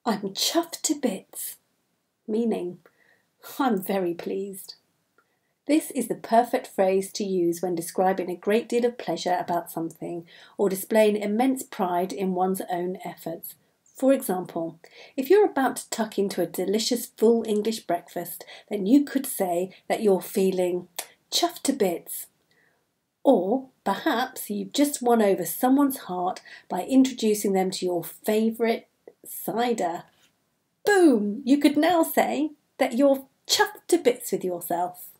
I'm chuffed to bits, meaning I'm very pleased. This is the perfect phrase to use when describing a great deal of pleasure about something or displaying immense pride in one's own efforts. For example, if you're about to tuck into a delicious full English breakfast, then you could say that you're feeling chuffed to bits. Or perhaps you've just won over someone's heart by introducing them to your favourite cider. Boom! You could now say that you're chuffed to bits with yourself.